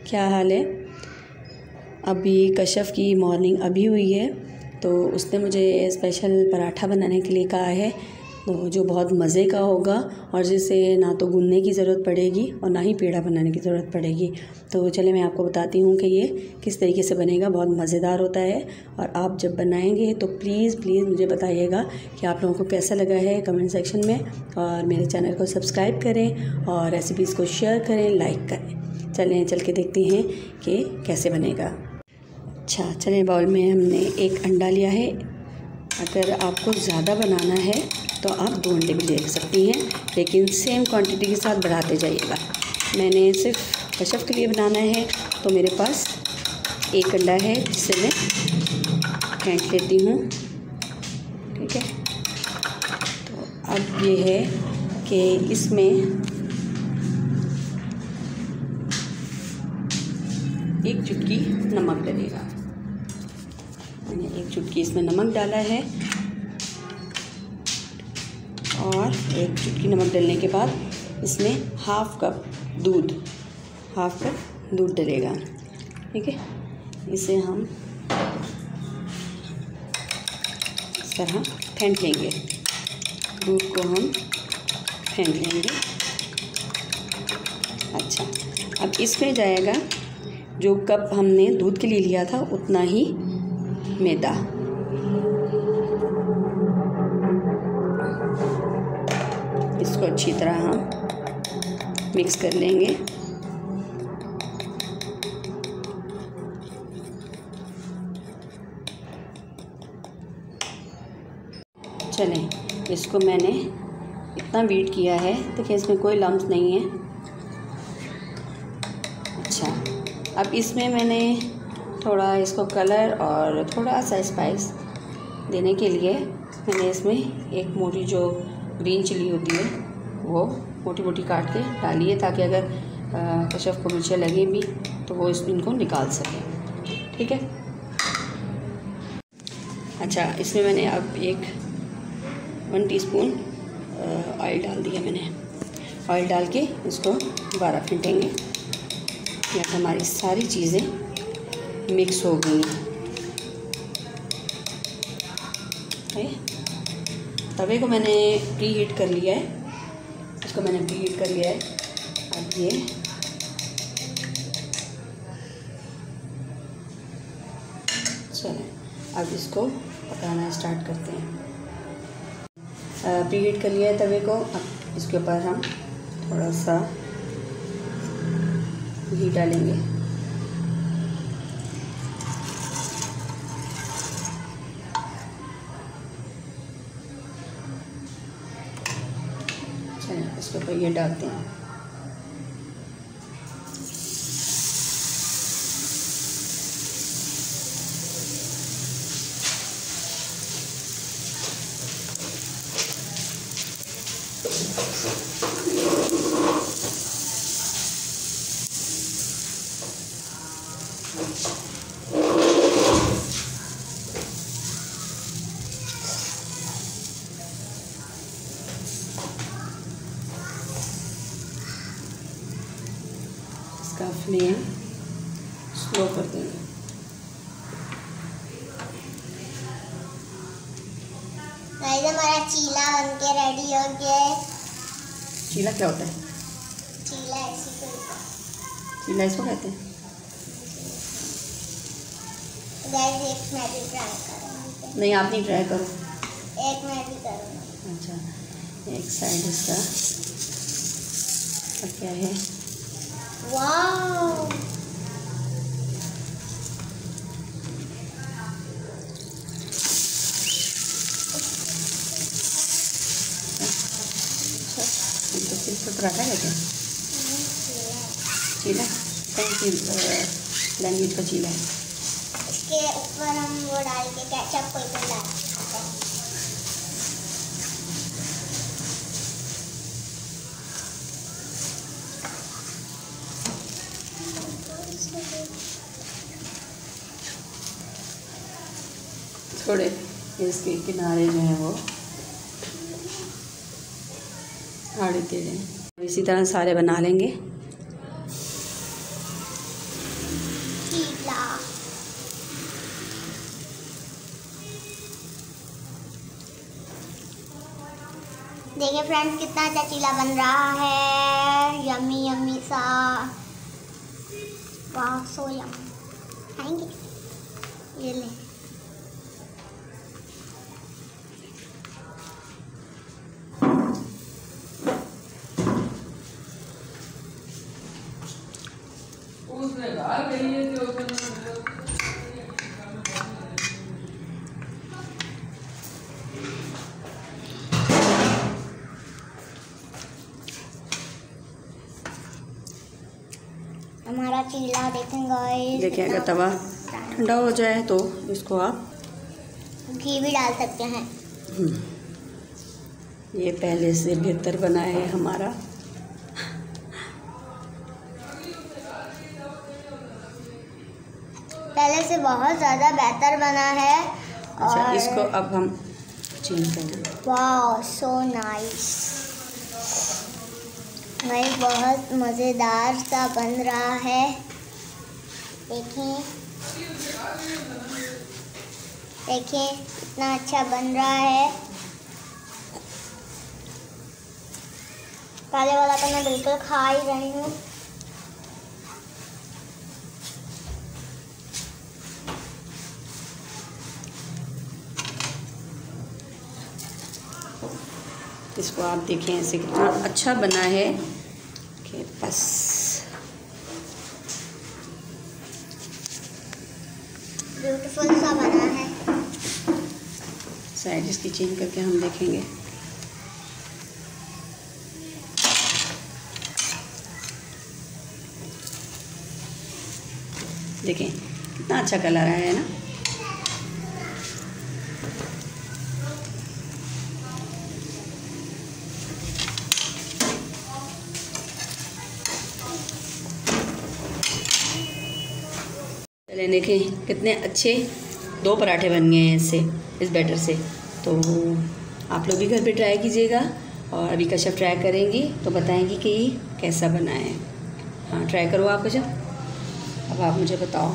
क्या हाल है। अभी कशफ की मॉर्निंग अभी हुई है, तो उसने मुझे स्पेशल पराठा बनाने के लिए कहा है, तो जो बहुत मज़े का होगा और जिसे ना तो गूंदने की ज़रूरत पड़ेगी और ना ही पेड़ा बनाने की ज़रूरत पड़ेगी। तो चलिए मैं आपको बताती हूँ कि ये किस तरीके से बनेगा। बहुत मज़ेदार होता है और आप जब बनाएंगे तो प्लीज़ मुझे बताइएगा कि आप लोगों को कैसा लगा है कमेंट सेक्शन में, और मेरे चैनल को सब्सक्राइब करें और रेसिपीज़ को शेयर करें, लाइक करें। चल के देखते हैं कि कैसे बनेगा। अच्छा चलिए, बाउल में हमने एक अंडा लिया है। अगर आपको ज़्यादा बनाना है तो आप 2 अंडे भी ले सकती हैं, लेकिन सेम क्वांटिटी के साथ बढ़ाते जाइएगा। मैंने सिर्फ कशफ के लिए बनाना है, तो मेरे पास एक अंडा है जिसे मैं फेंट लेती हूँ। ठीक है, तो अब ये है कि इसमें एक चुटकी नमक डलेगा। मैंने एक चुटकी इसमें नमक डाला है और एक चुटकी नमक डालने के बाद इसमें हाफ कप दूध डलेगा। ठीक है, इसे हम इस तरह फेंट लेंगे। दूध को हम फेंट लेंगे। अच्छा, अब इसमें जाएगा जो कप हमने दूध के लिए लिया था उतना ही मैदा। इसको अच्छी तरह हम मिक्स कर लेंगे। चलें, इसको मैंने इतना बीट किया है, देखिए इसमें कोई लम्स नहीं है। अच्छा, अब इसमें मैंने थोड़ा इसको कलर और थोड़ा सा स्पाइस देने के लिए मैंने इसमें एक मोटी जो ग्रीन चिली होती है वो मोटी मोटी काट के डाली है, ताकि अगर कशफ को मिर्चें लगे भी तो वो इनको निकाल सके। ठीक है, अच्छा इसमें मैंने अब 1 टीस्पून ऑयल डाल दिया। मैंने ऑयल डाल के इसको दोबारा फेंटेंगे, या तो हमारी सारी चीज़ें मिक्स हो गई है। तवे को मैंने प्री हीट कर लिया है, इसको मैंने प्री हीट कर लिया है। अब ये चलें, अब इसको पकाना स्टार्ट करते हैं। प्री हीट कर लिया है तवे को। अब इसके ऊपर हम थोड़ा सा घी डालेंगे। चलिए इसके ऊपर ये डालते हैं। इसका फ्लेम स्लो कर देंगे। हमारा चीला बनके रेडी हो गया है। चीला क्या होता है? चीला इसको कहते हैं। एक मैं भी ट्राई करूँगी। नहीं, आप नहीं ट्राई करो। एक मैं भी करूँगी। अच्छा, एक साइड इसका क्या है? वाव, तो पराठा कहते हैं। चीला कौन सी लैंग्वेज का चीला है? इसके ऊपर हम वो डाल के केचप कोई तो डाल सकते हैं। थोड़े इसके किनारे जो हैं वो आड़े टेढ़े। इसी तरह सारे बना लेंगे। देखिए फ्रेंड्स कितना अच्छा चीला बन रहा है, यम्मी यम्मी सा। वाह सो यम्मी। खाएंगे? ये ले। हमारा चीला देखें गाइस। देखिए अगर तवा ठंडा हो जाए तो इसको आप घी भी डाल सकते हैं। ये पहले से बेहतर बना है हमारा। पहले से बहुत ज़्यादा बेहतर बना है। अच्छा और इसको अब हम चेंज करेंगे। वाह सो नाइस भाई, बहुत मज़ेदार सा बन रहा है। देखिए देखिए कितना अच्छा बन रहा है। पहले वाला तो मैं बिल्कुल खा ही रही हूँ। इसको आप देखें ऐसे कितना अच्छा बना है कि बस। ब्यूटीफुल सा बना है। साइड इसकी चेंज करके हम देखेंगे। देखें कितना अच्छा कलर आया है ना। चलिए देखें कितने अच्छे 2 पराठे बन गए हैं इससे, इस बैटर से। तो आप लोग भी घर पे ट्राई कीजिएगा और अभी कश्यप ट्राई करेंगी तो बताएंगी कि कैसा बना है। हाँ ट्राई करो आप कश्यप, अब आप मुझे बताओ।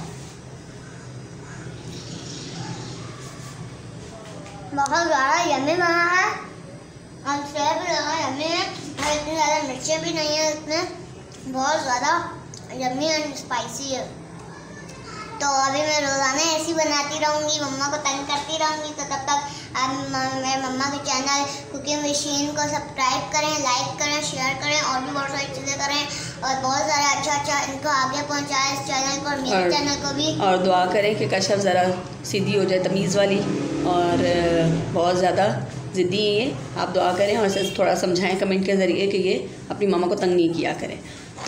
बहुत ज़्यादा यम्मी बना है और सेब भी लगा यम्मी है और इतनी ज़्यादा मिर्चें भी नहीं है इसमें। बहुत ज़्यादा यम्मी एंड स्पाइसी है। तो अभी मैं रोज़ाना ऐसी बनाती रहूँगी, मम्मा को तंग करती रहूँगी। तो तब तक आप मेरे मम्मा के चैनल कुकिंग मशीन को सब्सक्राइब करें, लाइक करें, शेयर करें और भी बहुत सारी चीज़ें करें और बहुत सारा अच्छा इनको आगे पहुँचाएं इस चैनल को और मेरे चैनल को भी। और दुआ करें कि कश्यप ज़रा सीधी हो जाए, तमीज़ वाली, और बहुत ज़्यादा ज़िद्दी है ये। आप दुआ करें और इसे थोड़ा समझाएं कमेंट के ज़रिए कि ये अपनी मामा को तंग नहीं किया करें। तो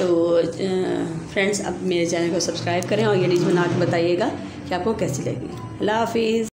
फ्रेंड्स अब मेरे चैनल को सब्सक्राइब करें और ये डिश बना के बताइएगा कि आपको कैसी लगी। अल्लाह हाफिज़।